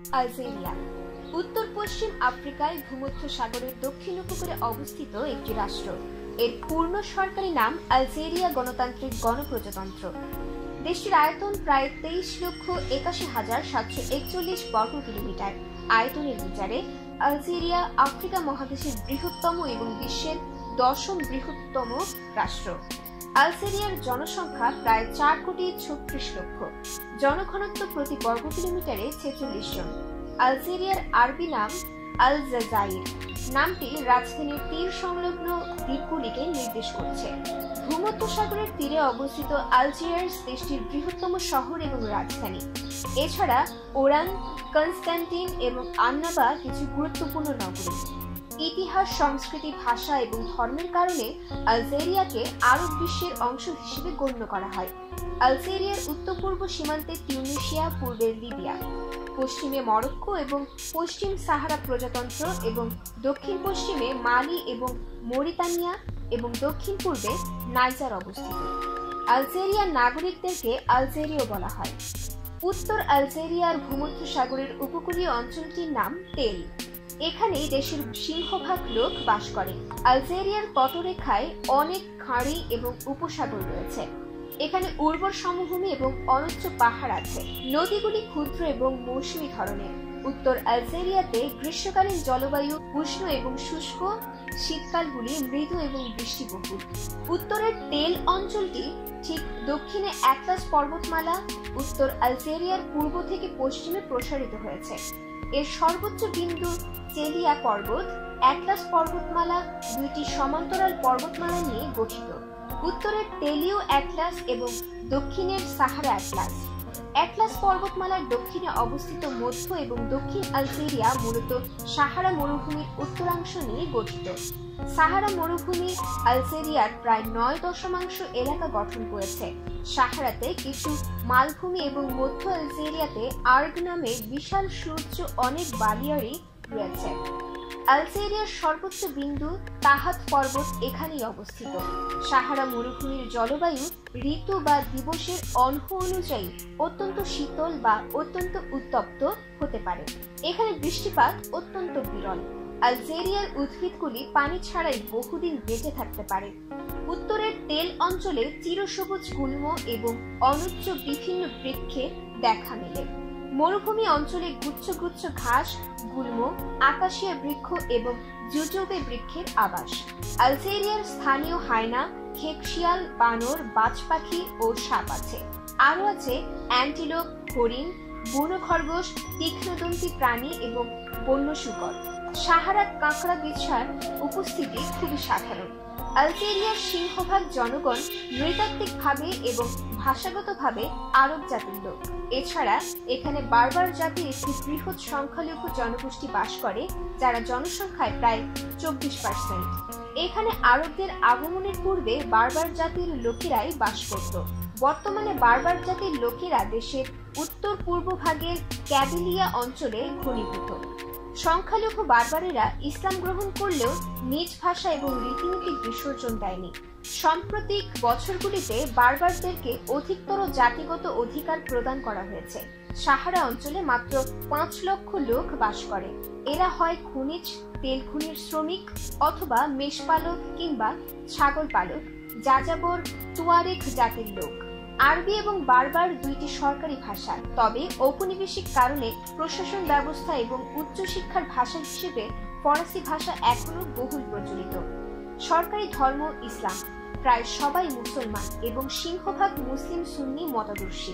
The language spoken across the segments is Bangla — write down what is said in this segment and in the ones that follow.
আলজেরিয়া উত্তর পশ্চিম আফ্রিকায় ভূমধ্য সাগরের দক্ষিণ উপকূলে অবস্থিত একটি রাষ্ট্র। এর পূর্ণ সরকারি নাম আলজেরিয়া গণতান্ত্রিক গণপ্রজাতন্ত্র। দেশটির আয়তন প্রায় 23,81,741 বর্গ কিলোমিটার। আয়তনের বিচারে আলজেরিয়া আফ্রিকা মহাদেশের বৃহত্তম এবং বিশ্বের 10ম বৃহত্তম রাষ্ট্র। আলজেরিয়ার জনসংখ্যা প্রায় 4,36 লক্ষ। জনঘনত্ব প্রতি বর্গ কিলোমিটারে 46 জন। আলজেরিয়ার আরবি নাম আলজাজাইর। নামটি রাজধানীর তীর সংলগ্ন দ্বীপগুলিকে নির্দেশ করছে। ভূমধ্যসাগরের তীরে অবস্থিত আলজিয়ার্স দেশটির বৃহত্তম শহর এবং রাজধানী। এছাড়া ওরান, কনস্ট্যান্টিন এবং আন্নাবা কিছু গুরুত্বপূর্ণ নগরী। ইতিহাস, সংস্কৃতি, ভাষা এবং ধর্মের কারণে আলজেরিয়াকে আরব বিশ্বের অংশ হিসেবে গণ্য করা হয়। আলজেরিয়ার উত্তর পূর্ব সীমান্তে তিউনিসিয়া, পূর্বে লিবিয়া, পশ্চিমে মরক্কো এবং পশ্চিম সাহারা প্রজাতন্ত্র এবং দক্ষিণ পশ্চিমে মালি এবং মরিতানিয়া এবং দক্ষিণ পূর্বে নাইজার অবস্থিত। আলজেরিয়ার নাগরিকদেরকে আলজেরীয় বলা হয়। উত্তর আলজেরিয়ার ভূমধ্যসাগরের উপকূলীয় অঞ্চলটির নাম তেল। এখানেই দেশের সিংহভাগ লোক বাস করে। আলজেরিয়ার তটরেখায় অনেক খাঁড়ি এবং উপসাগর রয়েছে। এখানে উর্বর সমভূমি এবং অনুচ্চ পাহাড় আছে। নদীগুলি ক্ষুদ্র এবং মৌসুমী ধরনের। উত্তর আলজেরিয়াতে গ্রীষ্মকালীন জলবায়ু উষ্ণ এবং শুষ্ক, শীতকালগুলি মৃদু এবং বৃষ্টিবহুল। উত্তরের তেল অঞ্চলটি ঠিক দক্ষিণে অ্যাটলাস পর্বতমালা উত্তর আলজেরিয়ার পূর্ব থেকে পশ্চিমে প্রসারিত হয়েছে। এর সর্বোচ্চ বিন্দু চেলিয়া পর্বত। অ্যাটলাস পর্বতমালা দুইটি সমান্তরাল পর্বতমালা নিয়ে গঠিত। উত্তরের তেলীয় অ্যাটলাস এবং দক্ষিণের সাহারা অ্যাটলাস। অ্যাটলাস পর্বতমালার দক্ষিণে অবস্থিত মধ্য এবং দক্ষিণ আলজেরিয়া মূলত সাহারা মরুভূমির উত্তরাংশ নিয়ে গঠিত। সাহারা মরুভূমি আলজেরিয়ার প্রায় 9% এলাকা গঠন করেছে। সাহারাতে কিছু মালভূমি এবং মধ্য আলজেরিয়াতে আর্গ নামে বিশাল সূর্য অনেক বালিয়াড়ি রয়েছে। আলজেরিয়ার সর্বোচ্চ বিন্দু তাহাত পর্বত এখানেই অবস্থিত। সাহারা মরুভূমির জলবায়ু ঋতু বা দিবসের অনহ অনুযায়ী অত্যন্ত শীতল বা অত্যন্ত উত্তপ্ত হতে পারে। এখানে বৃষ্টিপাত অত্যন্ত বিরল। আলজেরিয়ার উদ্ভিদগুলি পানি ছাড়াই বহুদিন বেঁচে থাকতে পারে। উত্তরের তেল অঞ্চলে চিরসবুজ গুল্ম এবং অনুচ্চ বিভিন্ন বৃক্ষে দেখা মেলে। মরুভূমি অঞ্চলে গুচ্ছ গুচ্ছ ঘাস, গুল্ম, আকাশিয়া বৃক্ষ এবং জুজুবে বৃক্ষের আবাস। আলজেরিয়ার স্থানীয় হায়না, খেকশিয়াল, বানর, বাজ পাখি ও সাপ আছে। আরও আছে অ্যান্টিলোপ, হরিণ, বুনো খরগোশ, তীক্ষ্ণদন্তী প্রাণী এবং বন্য শূকর। সাহারা কাঁকড়া বিছার উপস্থিতি খুবই সাধারণ। আলজেরিয়ার সিংহভাগ জনগণ নৃতাত্ত্বিকভাবে এবং ভাষাগতভাবে আরব জাতির লোক। এছাড়া এখানে বার্বার জাতির একটি বৃহৎ সংখ্যালঘু জনগোষ্ঠী বাস করে, যারা জনসংখ্যায় প্রায় 24%। এখানে আরবদের আগমনের পূর্বে বার্বার জাতির লোকেরাই বাস করত। বর্তমানে বার্বার জাতির লোকেরা দেশের উত্তর পূর্ব ভাগের ক্যাবিলিয়া অঞ্চলে ঘনীভূত। সংখ্যালঘু বার্বারেরা ইসলাম গ্রহণ করলেও নিজ ভাষা এবং রীতিনীতি বিসর্জন দেয়নি। সাম্প্রতিক বছরগুলিতে বার্বারদেরকে অধিকতর জাতিগত অধিকার প্রদান করা হয়েছে। সাহারা অঞ্চলে মাত্র 5 লক্ষ লোক বাস করে। এরা হয় খনিজ তেল খনির শ্রমিক অথবা মেষপালক কিংবা ছাগল পালক, যাযাবর, তুয়ারেগ জাতির লোক। আরবি এবং বার্বার দুইটি সরকারি ভাষা, তবে ঔপনিবেশিক কারণে প্রশাসন ব্যবস্থা এবং উচ্চশিক্ষার ভাষা হিসেবে ফরাসি ভাষা এখনো বহুল প্রচলিত। সরকারি ধর্ম ইসলাম। প্রায় সবাই মুসলমান এবং সিংহভাগ মুসলিম সুন্নি মতাদর্শী।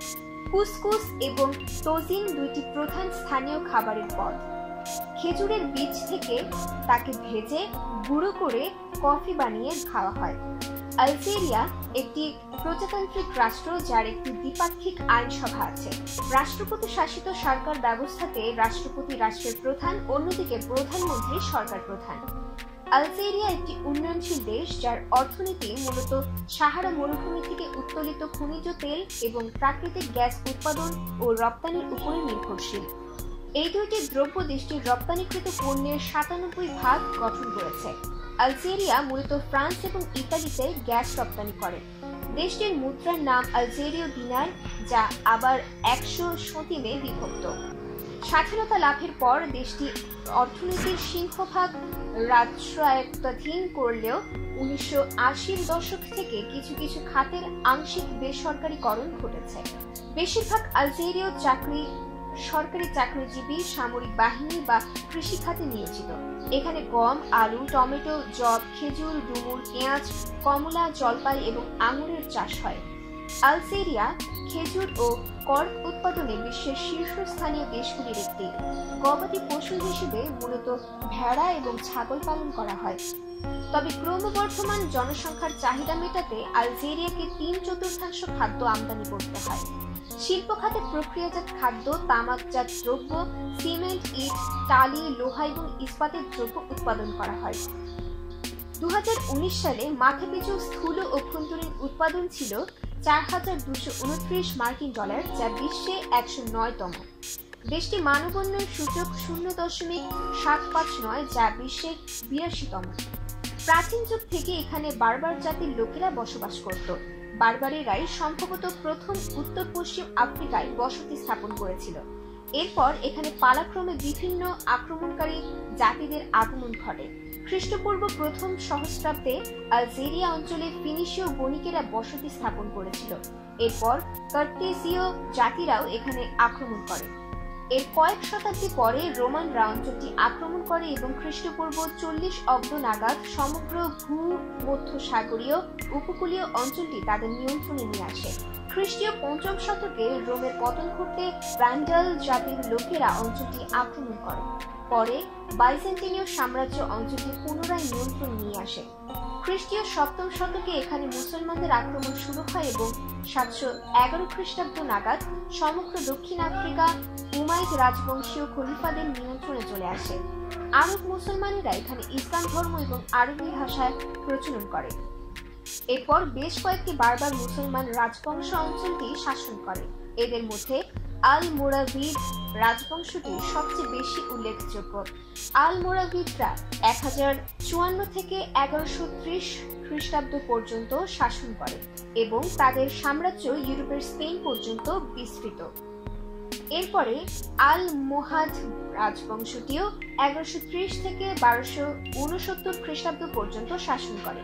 কুসকুস এবং তোজিন দুইটি প্রধান স্থানীয় খাবারের পদ। খেজুরের বীজ থেকে তাকে ভেজে গুঁড়ো করে কফি বানিয়ে খাওয়া হয়। আলজেরিয়া একটি প্রজাতান্ত্রিক রাষ্ট্র, যার একটি দ্বিপাক্ষিক আইনসভা আছে। রাষ্ট্রপতি শাসিত সরকার ব্যবস্থাতে রাষ্ট্রপতি রাষ্ট্রের প্রধান, অন্যদিকে প্রধানমন্ত্রী সরকার প্রধান। আলজেরিয়া একটি উন্নয়নশীল দেশ, যার অর্থনীতি মূলত সাহারা মরুভূমি থেকে উত্তোলিত খনিজ তেল এবং প্রাকৃতিক গ্যাস উৎপাদন ও রপ্তানির উপরে নির্ভরশীল। এই দুইটি দ্রব্য দেশটির রপ্তানিকৃত পণ্যের 97% গঠন করেছে। আলজেরিয়া মূলত ফ্রান্স এবং ইতালিতে গ্যাস রপ্তানি করে। দেশটির মুদ্রার নাম আলজেরীয় দিনার, যা আবার 100 সতিমে বিভক্ত। স্বাধীনতা লাভের পর দেশটি অর্থনীতির সিংহভাগ রাষ্ট্রায়ত্তাধীন করলেও 1980-র দশক থেকে কিছু কিছু খাতের আংশিক বেসরকারীকরণ ঘটেছে। বেশিরভাগ আলজেরীয় সরকারি চাকরিজীবী সামরিক বাহিনী বা কৃষি খাতে নিয়োজিত। এখানে গম, আলু, টমেটো, যব, খেজুর, ডুমুর, পেঁয়াজ, কমলা, জলপাই এবং আঙুরের চাষ হয়। আলজেরিয়া খেজুর ও কর্ক উৎপাদনে বিশ্বের শীর্ষস্থানীয় দেশগুলির একটি। গবাদি পশু হিসেবে মূলত ভেড়া এবং ছাগল পালন করা হয়। তবে ক্রমবর্ধমান জনসংখ্যার চাহিদা মেটাতে আলজেরিয়াকে 3/4 খাদ্য আমদানি করতে হয়। শিল্প খাতে প্রক্রিয়াজাত খাদ্য, তামাকজাত দ্রব্য, সিমেন্ট, ইট, টালি, লোহা এবং ইস্পাতের দ্রব্য উৎপাদন করা হয়। 2019 সালে মাথাপিছু স্থূল অভ্যন্তরীণ উৎপাদন ছিল $4,229 মার্কিন, যা বিশ্বে 109তম। দেশটি মানবোন্নয়ন সূচক 0.759, যা বিশ্বের 82তম। প্রাচীন যুগ থেকে এখানে বার্বার জাতির লোকেরা বসবাস করত। বার্বারেরাই সম্ভবত প্রথম উত্তর পশ্চিম আফ্রিকায় বসতি স্থাপন করেছিল। এরপর এখানে পালাক্রমে বিভিন্ন আক্রমণকারী জাতিদের আগমন ঘটে। খ্রিস্টপূর্ব প্রথম সহস্রাব্দে আলজেরিয়া অঞ্চলে ফিনিশীয় বণিকেরা বসতি স্থাপন করেছিল। এরপর কার্তেসীয় জাতিরাও এখানে আক্রমণ করে। এর কয়েক শতাব্দী পরে রোমানরা অঞ্চলটি আক্রমণ করে এবং খ্রিস্টপূর্ব 40 অব্দ নাগাদ সমগ্র ভূমধ্যসাগরীয় উপকূলীয় অঞ্চলটি তাদের নিয়ন্ত্রণে নিয়ে আসে। খ্রিস্টীয় 5ম শতকে রোমের পতন ঘটতে ভ্যান্ডাল জাতির লোকেরা অঞ্চলটি আক্রমণ করে। পরে বাইজেন্টিনীয় সাম্রাজ্য অঞ্চলটি পুনরায় নিয়ন্ত্রণ নিয়ে আসে। খ্রিস্টীয় 7ম শতকে এখানে মুসলমানদের আক্রমণ শুরু হয় এবং 711 খ্রিস্টাব্দ নাগাদ সমগ্র দক্ষিণ আফ্রিকা উমাইদ রাজবংশীয় খলিফাদের নিয়ন্ত্রণে চলে আসে। আরব মুসলমানেরা এখানে ইসলাম ধর্ম এবং আরবি ভাষায় প্রচলন করে। এরপর বেশ কয়েকটি বারবার মুসলমান রাজবংশ অঞ্চলটি শাসন করে। এদের মধ্যে আল-মোরাভিদ রাজবংশটি সবচেয়ে বেশি উল্লেখযোগ্য। আল-মোরাভিদরা 1054 থেকে 1130 খ্রিস্টাব্দ পর্যন্ত শাসন করে এবং তাদের সাম্রাজ্য ইউরোপের স্পেন পর্যন্ত বিস্তৃত। এরপরে আল-মোহাদ রাজবংশটিও 1130 থেকে 1269 খ্রিস্টাব্দ পর্যন্ত শাসন করে।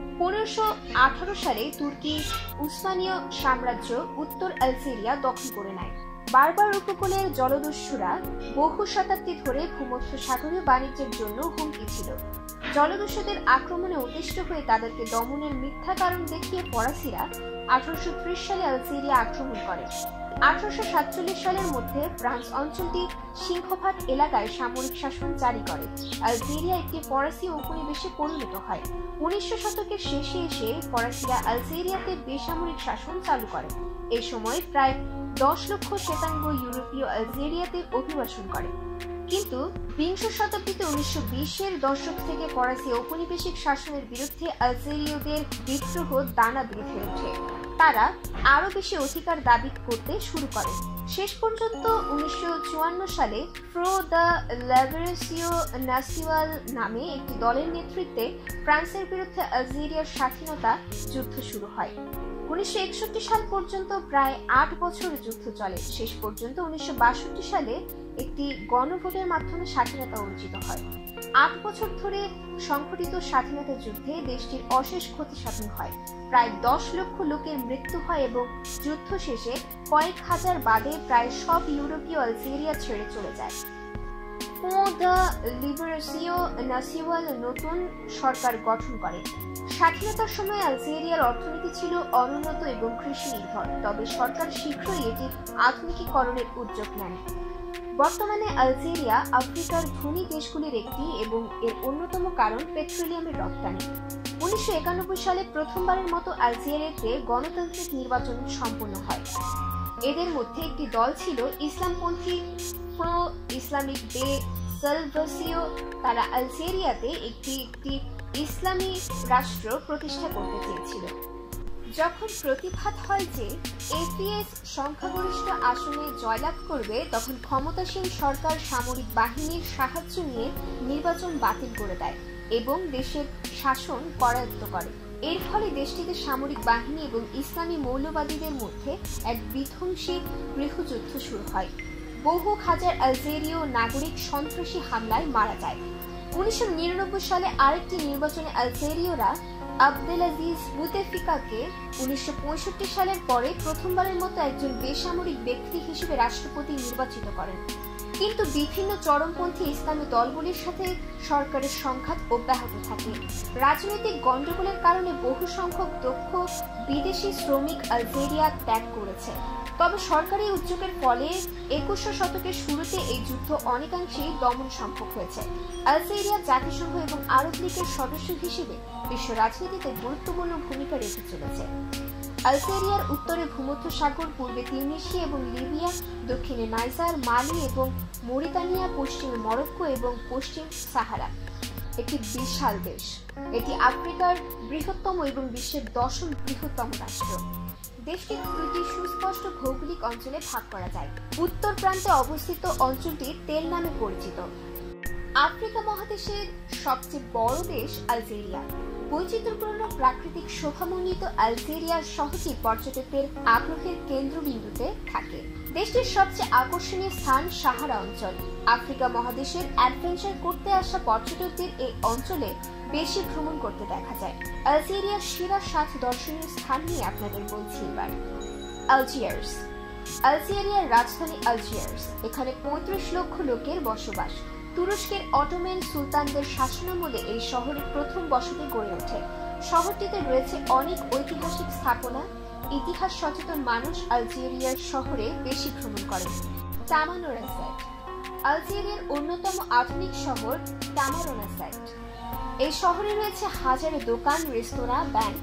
1518 সালে তুর্কি উসমানীয় সাম্রাজ্য উত্তর আলজেরিয়া দখল করে নেয়। বার্বার উপকূলের জলদস্যুরা বহু শতাব্দী ধরে ভূমধ্যসাগরীয় বাণিজ্যের জন্য হুমকি ছিল। জলদস্যুদের আক্রমণে অতিষ্ঠ হয়ে তাদেরকে দমনের মিথ্যা কারণ দেখিয়ে ফরাসিরা 1830 সালে আলজেরিয়া আক্রমণ করে। 1847 সালের মধ্যে ফ্রান্স অঞ্চলটি সিংহভাগ এলাকায় সামরিক শাসন জারি করে। আলজেরিয়া একটি ফরাসি উপনিবেশে পরিণত হয়। 19 শতকের শেষে এসে ফরাসিরা আলজেরিয়াতে বেসামরিক শাসন চালু করে। এই সময় প্রায় 10 লক্ষ শ্বেতাঙ্গ ইউরোপীয় আলজেরিয়াতে অভিবাসন করে। কিন্তু বিংশ শতাব্দীতে 1920-এর দশক থেকে ফরাসি ঔপনিবেশিক শাসনের বিরুদ্ধে আলজেরীয়দের বিদ্রোহ দানা বেঁধে ওঠে। তারা আরো বেশি অধিকার দাবি করতে শুরু করে। শেষ পর্যন্ত 1954 সালে ফ্রো দ্য লিবারেশিও ন্যাশনাল নামে একটি দলের নেতৃত্বে ফ্রান্সের বিরুদ্ধে আলজেরিয়ার স্বাধীনতা যুদ্ধ শুরু হয়। 1961 সাল পর্যন্ত প্রায় 8 বছর যুদ্ধ চলে। শেষ পর্যন্ত 1962 সালে একটি গণভোটের মাধ্যমে স্বাধীনতা অর্জিত হয়। 8 বছর ধরে সংঘটিত স্বাধীনতা যুদ্ধে দেশটির অশেষ ক্ষতি সাধন হয়। প্রায় 10 লক্ষ লোকের মৃত্যু হয় এবং যুদ্ধ শেষে কয়েক হাজার বাদে প্রায় সব ইউরোপীয় আলজেরিয়া ছেড়ে চলে যায়। ফ্রো দ্য লিবারেশিও ন্যাশনাল নতুন সরকার গঠন করে। স্বাধীনতার সময় আলজেরিয়ার অর্থনীতি ছিল অনুন্নত এবং কৃষি নির্ভর, তবে সরকার শীঘ্রই এটির আধুনিকীকরণের উদ্যোগ নেন। বর্তমানে আলজেরিয়া আফ্রিকার ধনী দেশগুলির একটি এবং এর অন্যতম কারণ পেট্রোলিয়ামের রপ্তানি। 1991 সালে প্রথমবারের মতো আলজেরিয়াতে গণতান্ত্রিক নির্বাচন সম্পন্ন হয়। এদের মধ্যে একটি দল ছিল ইসলামপন্থী প্রো ইসলামিক দে সালভাসিও। তারা আলজেরিয়াতে একটি ইসলামী রাষ্ট্র প্রতিষ্ঠা করতে চেয়েছিল। যখন প্রতিভাত হয় যে এপিএস সংখ্যাগরিষ্ঠ আসনে জয়লাভ করবে, তখন ক্ষমতাসীন সরকার সামরিক বাহিনীর সাহায্য নিয়ে নির্বাচন বাতিল করে দেয় এবং দেশের শাসন করায়ত্ত করে। এর ফলে দেশটিতে সামরিক বাহিনী এবং ইসলামী মৌলবাদীদের মধ্যে এক বিধ্বংসী গৃহযুদ্ধ শুরু হয়। বহু হাজার আলজেরীয় নাগরিক সন্ত্রাসী হামলায় মারা যায়। 1999 সালে আরেকটি নির্বাচনে আলজেরীয়রা আবদেলাজিজ বুতেফিকাকে 1965 সালের পরে প্রথমবারের মতো একজন বেসামরিক ব্যক্তি হিসেবে রাষ্ট্রপতি নির্বাচিত করেন, কিন্তু বিভিন্ন চরমপন্থী ইসলামী দলগুলির সাথে সরকারের সংঘাত অব্যাহত থাকে। রাজনৈতিক গণ্ডগোলের কারণে বহু সংখ্যক দক্ষ বিদেশি শ্রমিক আলজেরিয়া ত্যাগ করেছে। তবে সরকারি উদ্যোগের ফলে 21 শতকের শুরুতে এই যুদ্ধ অনেকাংশেই দমন সম্ভব হয়েছে। আলজেরিয়া জাতিসংঘ এবং আরব লীগের সদস্য হিসেবে বিশ্ব রাজনীতিতে গুরুত্বপূর্ণ ভূমিকা রেখে চলেছে। আলজেরিয়ার উত্তরে ভূমধ্যসাগর, পূর্বে তিউনিসিয়া এবং লিবিয়া, দক্ষিণে নাইজার, মালি এবং মরিতানিয়া, পশ্চিমে মরক্কো এবং পশ্চিম সাহারা। একটি বিশাল দেশ। এটি আফ্রিকার বৃহত্তম এবং বিশ্বের 10ম বৃহত্তম রাষ্ট্র। দেশটি দুটি সুস্পষ্ট ভৌগোলিক অঞ্চলে ভাগ করা যায়। উত্তর প্রান্তে অবস্থিত অঞ্চলটি তেল নামে পরিচিত। আফ্রিকা মহাদেশের সবচেয়ে বড় দেশ আলজেরিয়া। বৈচিত্র্যপূর্ণ প্রাকৃতিক শোভামণ্ডিত আলজেরিয়া শহরটি পর্যটকদের আগ্রহের কেন্দ্রবিন্দুতে থাকে। দেশটির সবচেয়ে আকর্ষণীয় স্থান সাহারা অঞ্চল। আফ্রিকা মহাদেশের অ্যাডভেঞ্চার করতে আসা পর্যটকদের এই অঞ্চলে বেশি ভ্রমণ করতে দেখা যায়। আলজেরিয়ার সেরা 7 দর্শনীয় স্থান নিয়ে আপনাদের বলছি এবার। আলজিয়ার্স। আলজেরিয়ার রাজধানী আলজিয়ার্স। এখানে 35 লক্ষ লোকের বসবাস। তুরস্কের অটোমান সুলতানদের শাসনামলে এই শহরের প্রথম বসতি গড়ে ওঠে। শহরটিতে রয়েছে অনেক ঐতিহাসিক স্থাপনা। ইতিহাস সচেতন মানুষ আলজেরিয়ার শহরে বেশি ভ্রমণ করেন। তামারোনাসাইট। আলজেরিয়ার অন্যতম আধুনিক শহর তামারোনাসাইট। এই শহরে রয়েছে হাজারো দোকান, রেস্তোরাঁ, ব্যাংক।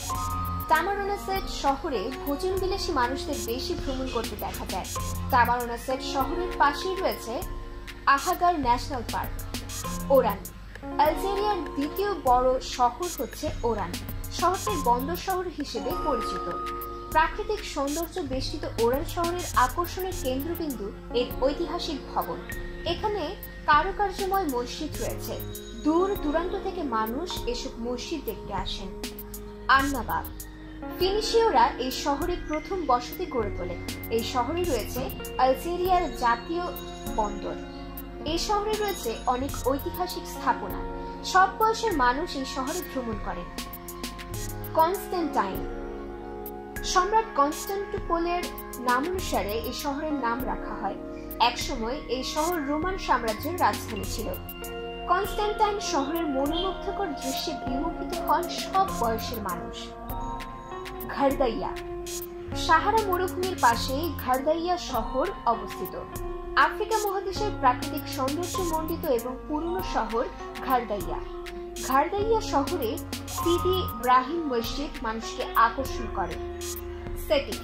তামারোনাসাইট শহরে ভোজনবিলাসী মানুষদের বেশি ভ্রমণ করতে দেখা যায়। তামারোনাসাইট শহরের পাশেই রয়েছে আহাগার ন্যাশনাল পার্ক। ওরান। আলজেরিয়ার দ্বিতীয় বড় শহর হচ্ছে ওরান। শহরটি বন্দর শহর হিসেবে পরিচিত। প্রাকৃতিক সৌন্দর্য বেষ্টিত ওরান শহরের আকর্ষণের কেন্দ্রবিন্দু এর ঐতিহাসিক ভবন। এখানে কারুকার্যময় মসজিদ রয়েছে। দূর দূরান্ত থেকে মানুষ এসব মসজিদ দেখতে আসেন। আন্নাবা। ফিনিশীয়রা এই শহরে প্রথম বসতি গড়ে তোলে। এই শহরে রয়েছে আলজেরিয়ার জাতীয় বন্দর। এই শহরে রয়েছে অনেক ঐতিহাসিক স্থাপনা। সব বয়সের মানুষ এই শহরে ভ্রমণ করেন। কনস্ট্যান্টাইন। সম্রাট কনস্ট্যান্টিনোপলের নামানুসারে এই শহরের নাম রাখা হয়। একসময় এই শহর রোমান সাম্রাজ্যের রাজধানী ছিল। কনস্ট্যান্টাইন শহরের মনোমুগ্ধকর দৃশ্যে বিমোহিত হন সব বয়সের মানুষ। ঘারদাইয়া। সাহারা মরুভূমির পাশেই ঘারদাইয়া শহর অবস্থিত। আফ্রিকা মহাদেশের প্রাকৃতিক সৌন্দর্যমণ্ডিত এবং পুরনো শহর ঘারদাইয়া। ঘারদাইয়া শহরে সিদি ইব্রাহিম মসজিদ মানুষকে আকর্ষণ করে। সেটিফ।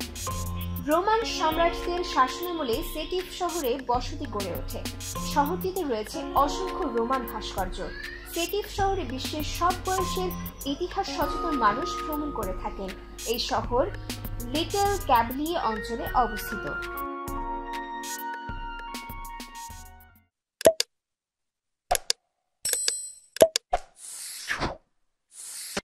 রোমান সম্রাটদের শাসনামলে সেটিফ শহরে বসতি গড়ে ওঠে। শহরটিতে রয়েছে অসংখ্য রোমান ভাস্কর্য। সেটিফ শহরে বিশ্বের সব বয়সের ইতিহাস সচেতন মানুষ ভ্রমণ করে থাকেন। এই শহর লিটল ক্যাবলিয়ে অঞ্চলে অবস্থিত।